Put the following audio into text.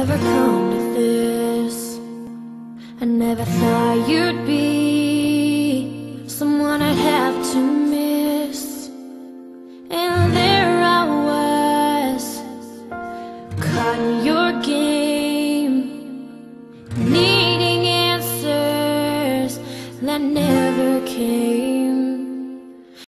never come to this. I never thought you'd be someone I'd have to miss. And there I was, caught in your game, needing answers that never came.